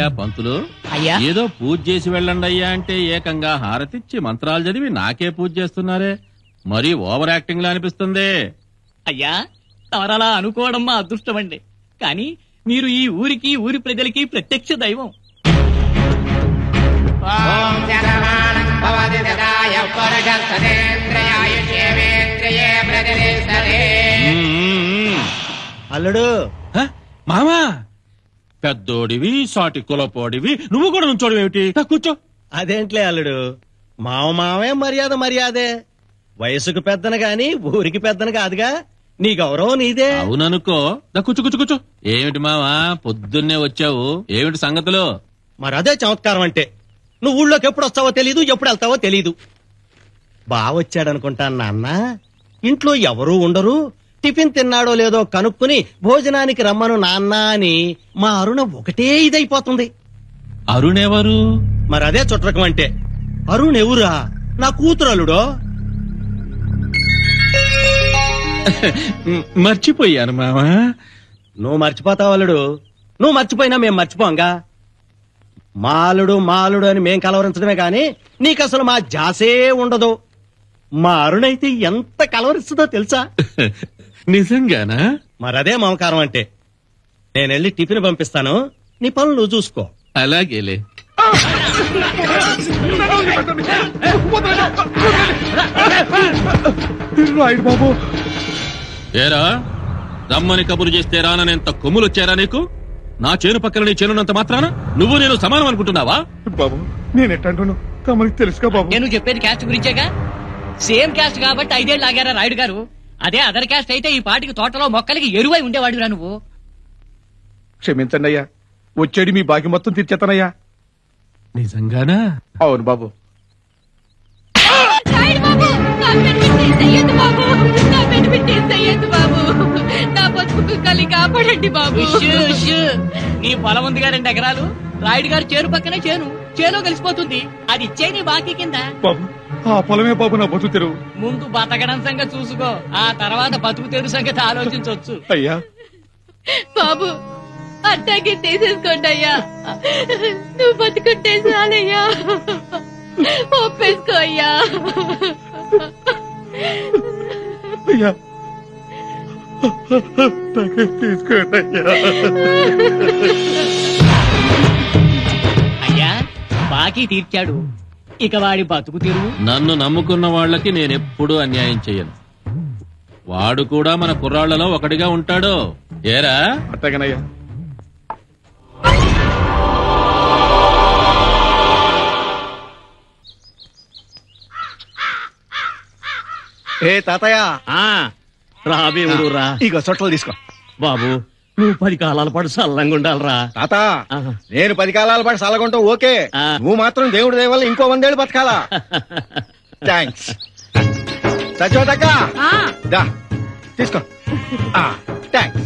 పంతులు అయ్యా ఏదో పూజ చేసి వెళ్ళండి అయ్యా అంటే ఏకంగా హారతిచ్చి మంత్రాలు చదివి నాకే పూజ చేస్తున్నారే, మరీ ఓవర్ యాక్టింగ్ లా అనిపిస్తుంది. అయ్యా తమరలా అనుకోవడం మా అదృష్టం అండి. కానీ మీరు ఈ ఊరికి ఊరి ప్రజలకి ప్రత్యక్ష దైవం. అల్లుడు మామా పెద్దోడివి సాటి కులపోడివి నువ్వు కూడా నుంచోడు ఏమిటి? కూర్చో. అదేంట్లే అల్లుడు, మావే మర్యాదే. వయసుకు పెద్దను గాని ఊరికి పెద్దను కాదుగా, నీ గౌరవం నీదే. అవుననుకో. కూర్చో కూర్చో కూర్చో. ఏమిటి మావా పొద్దున్నే వచ్చావు, ఏమిటి సంగతులు? మరదే చమత్కారం అంటే. నువ్వు ఊళ్ళోకి ఎప్పుడు వస్తావో తెలీదు, ఎప్పుడు వెళ్తావో తెలీదు. బావొచ్చాడనుకుంటాను నాన్న. ఇంట్లో ఎవరూ ఉండరు, టిఫిన్ తిన్నాడో లేదో కనుక్కుని భోజనానికి రమ్మను నాన్న అని మా అరుణ ఒకటే ఇదైపోతుంది. అరుణ్ ఎవరు? మరదే చుట్టకం అంటే. అరుణ్ ఎవరా? నా కూతురు అల్లుడో. మర్చిపోయాను మావా. నువ్వు మర్చిపోతావు అల్లుడు, నువ్వు మర్చిపోయినా మేం మర్చిపోంగా. మాలుడు అని మేం కలవరించడమే గాని నీకసలు మా జాసే ఉండదు. మా అరుణైతే ఎంత కలవరిస్తుందో తెలుసా? నిజంగానా? మరదే మమకారం అంటే. నేనెళ్ళి టిఫిన్ పంపిస్తాను, నీ పనులు నువ్వు చూసుకో. అలాగేలే. బాబు ఏరా రమ్మని కబురు చేస్తే రాననేంత కొమ్ములు వచ్చారా నీకు? నా చేను పక్కన నీ చేనున్నంత మాత్రాన నువ్వు నేను సమానం అనుకుంటున్నావా? బాబు నేను ఎట్టంటాను తమకి తెలుసుగా బాబు. నేను చెప్పేది క్యాస్ట్ గురించేగా. సేమ్ క్యాస్ట్ కాబట్టి 5 ఏళ్ళు ఆగారా రాయుడు గారు. అదే అదర్ క్యాస్ట్ అయితే ఈ పాటికి తోటలో మొక్కలకి ఎరువై ఉండేవాడురా నువ్వు. క్షమించండి అయ్యా, వచ్చేది మీ బాకి మొత్తం తీర్చేతానయ్యా. నిజంగానా? అవును బాబు. కాపాడండి బాబు. నీ పొలం ఉందిగా 2 ఎకరాలు. రాయుడు గారు చేను పక్కనే చేను కలిసిపోతుంది. అది ఇచ్చే నీ బాకీ కింద. బాబు ఆ పొలమే బాబు నా బతుకు తెరువు. ముందు బతకడం సంగతి చూసుకో, ఆ తర్వాత బతుకు తెరు సంగతి ఆలోచించవచ్చు. అయ్యా బాబు అట్టాగే తీసేసుకోండి అయ్యా. నువ్వు బతుకుంటే చాలయ్యా. ఒప్పేసుకో అయ్యా. అయ్యా తీసుకోండి అయ్యా. అయ్యా బాకీ తీర్చాడు, ఇక వాడి బతుకు తెరువు. నన్ను నమ్ముకున్న వాళ్ళకి నేనెప్పుడూ అన్యాయం చెయ్యను. వాడు కూడా మన కుర్రాళ్లలో ఒకటిగా ఉంటాడు. ఏరా? అట్టగనయ్యా. ఏ తాతయ్య, రాబేవుడు రా. ఇగో సొట్టలు తీసుకో. బాబు నువ్వు 10 కాలాల పాటు సల్లంగా ఉండాలరా. తాత నేను 10 కాలాల పాటు సలగొంటావు ఓకే, నువ్వు మాత్రం దేవుడి దయ వల్ల ఇంకో 100 ఏళ్ళు బతకాలా. థ్యాంక్స్. సచివతక్క దా తీసుకో. థ్యాంక్స్.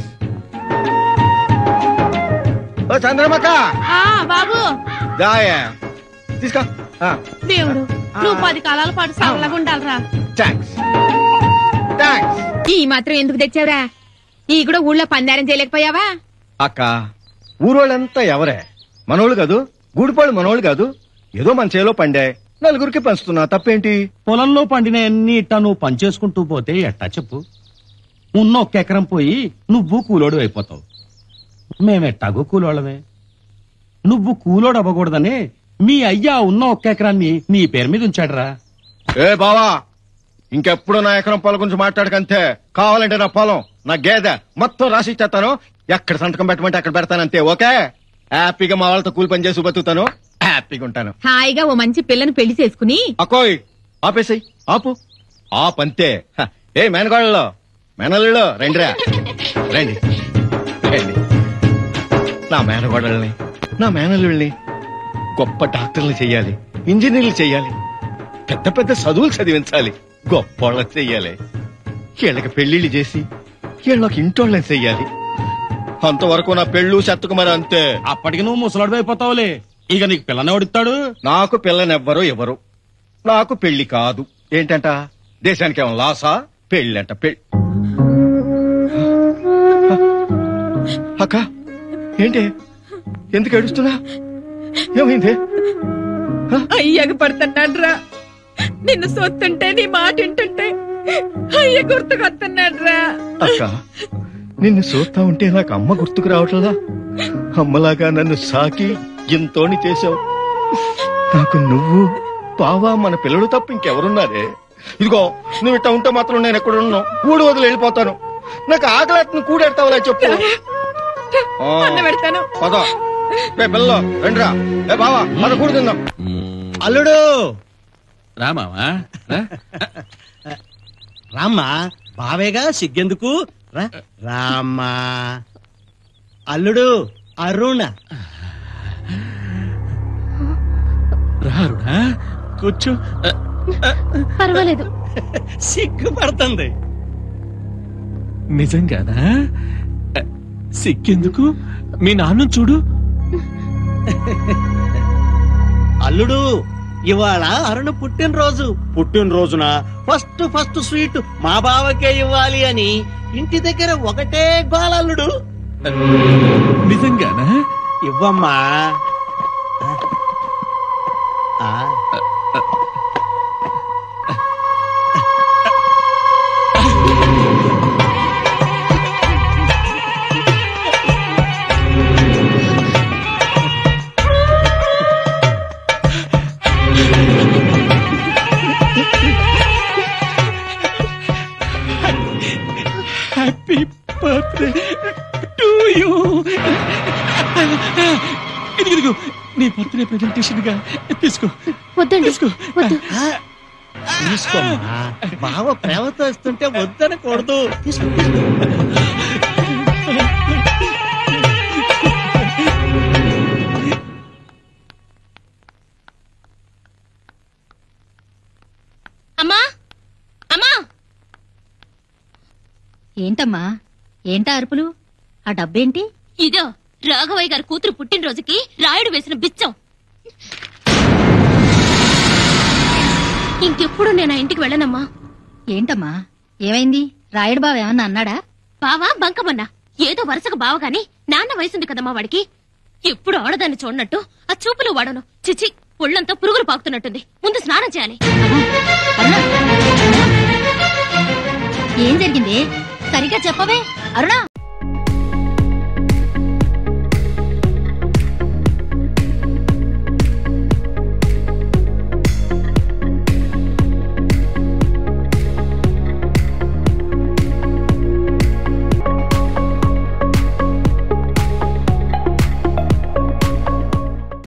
ఓ చంద్రమక్క బాబు దాయా తీసుకో. దేవుడు నువ్వు 10 కాలాల పాటు సల్లగా ఉండాలరా. థ్యాంక్స్. థ్యాంక్స్. ఈ మాత్రం ఎందుకు తెచ్చావురా? ఈ కూడా ఊళ్ళో పందారం చేయలేకపోయావా? అక్క ఊరోళ్ళంతా ఎవరే? మనోళ్ళు కాదు, గూడిపాళ్ళు మనోళ్ళు కాదు. ఏదో మన చేలో పండే నలుగురికి పంచుతున్నా, తప్పేంటి? పొలంలో పండిన అన్ని ఇట్టా నువ్వు పనిచేసుకుంటూ పోతే ఎట్టా చెప్పు? ఉన్న 1 ఎకరం పోయి నువ్వు కూలోడు అయిపోతావు. మేమెట్టాగో కూలోళ్ళమే. నువ్వు కూలోడు అవ్వకూడదని మీ అయ్యా ఉన్న 1 ఎకరాన్ని నీ పేరు మీద ఉంచాడురా. ఏ బావా, ఇంకెప్పుడు నా ఎకరం పొలం గురించి మాట్లాడకంతే. కావాలంటే నా పొలం, నా గేదె మొత్తం రాసి ఇచ్చేస్తాను. ఎక్కడ సంతకం పెట్టమంటే అక్కడ పెడతానంతే. ఓకే? హ్యాపీగా మా వాళ్ళతో కూలి పని చేసి బతుకుతాను, హ్యాపీగా ఉంటాను. హాయిగా ఓ మంచి పిల్లని పెళ్లి చేసుకుని. అకోయ్ ఆపేసాయి, ఆపు ఆపంతే. ఏ మేనగాళ్ళలో మేనల్లో రండిరా, రండి రండి. నా మేనగోడల్ని నా మేనల్లుల్ని గొప్ప డాక్టర్లు చెయ్యాలి, ఇంజనీర్లు చెయ్యాలి, పెద్ద పెద్ద చదువులు చదివించాలి, గొప్పోళ్ళని చెయ్యాలి. వీళ్ళకి పెళ్లిళ్ళు చేసి వీళ్ళకి ఇంటోళ్ళని చెయ్యాలి. అంతవరకు నా పెళ్ళు చెత్తకు మరి అంతే. అప్పటికి నువ్వు ముసలాడు అయిపోతావులే. ఇక నీకు పిల్లని ఓడిస్తాడు. నాకు పిల్లనెవ్వరు ఎవరు, నాకు పెళ్లి కాదు. ఏంటంట దేశానికి ఏమో లాసా? పెళ్ళంట పెళ్ళి. అక్క ఏంటి ఎందుకు ఏడుస్తున్నా? ఏమైంది? అయ్యకు పడుతున్నాడు రా. నిన్ను సొత్తుంటే నీ మాట వింటుంటే అయ్య గుర్తుకొస్తున్నాడు రా. అక్క, నిన్ను చూస్తా ఉంటే నాకు అమ్మ గుర్తుకు రావట్లా? అమ్మలాగా నన్ను సాకి ఎంతోని చేసావు. నాకు నువ్వు బావా మన పిల్లలు తప్ప ఇంకెవరున్నారే? ఇదిగో నువ్వు ఇట్లా ఉంటే మాత్రం నేను ఎక్కడున్నావు కూడి వదిలి వెళ్ళిపోతాను. నాకు ఆకలి కూడెడతావులే చెప్పు. అన్నం పెడతాను. పద రే పిల్ల రండిరా. ఏ బావా మన కూడి తిందాం. అల్లుడు రామావా రామ్మా, బావేగా సిగ్గెందుకు రా. రామ్మా అల్లుడు అరుణ రారుడా కూర్చో. పర్వాలేదు. సిగ్గుపడుతుంది. నిజంగానా? సిక్కెందుకు? మీ నాన్న చూడు. అల్లుడు ఇవాళ అరుణ పుట్టినరోజున ఫస్ట్ స్వీట్ మా బావకే ఇవ్వాలి అని ఇంటి దగ్గర ఒకటే గోల. అల్లుడు నిజంగానా? ఇవ్వమ్మా. Happy birthday to you. ఇదిగో నీ బర్త్డే ప్రెజెంటేషన్ గా తీసుకో. వద్దండి. తీసుకో. తీసుకోమ్మా. బావ ప్రేమతో ఇస్తుంటే వద్దనకూడదు. తీసుకో. అమ్మా అమ్మా. ఏంటమ్మా, ఏంటా అరుపులు? ఆ డబ్బేంటి? ఇదో రాఘవయ్య గారి కూతురు పుట్టినరోజుకి రాయుడు వేసిన బిచ్చం. ఇంకెప్పుడు నేను ఆ ఇంటికి వెళ్ళనమ్మా. ఏంటమ్మా ఏమైంది? రాయుడు బావ ఏమన్నా అన్నాడా? బావా బంకమన్నా ఏదో వరుసగా బావగాని నాన్న వయసుంది కదమ్మా వాడికి. ఎప్పుడు ఆడదాన్ని చూడనట్టు ఆ చూపులు వాడను. చిచి, ఒళ్ళంతా పురుగులు పాకుతున్నట్టుంది. ముందు స్నానం చేయాలి. ఏం జరిగింది? సరిగ్గా చెప్పవే అరుణ.